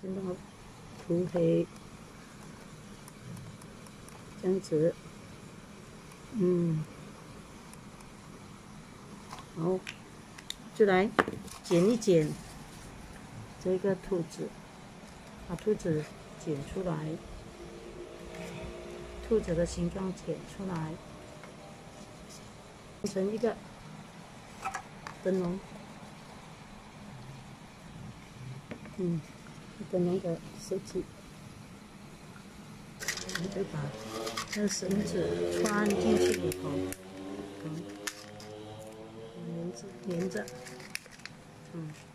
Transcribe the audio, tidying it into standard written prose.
先把它涂黑，这样子，然后就来剪一剪这个兔子，把兔子剪出来，兔子的形状剪出来，做成一个灯笼，灯笼的设计，我们就把这个绳子穿进去里头，连着，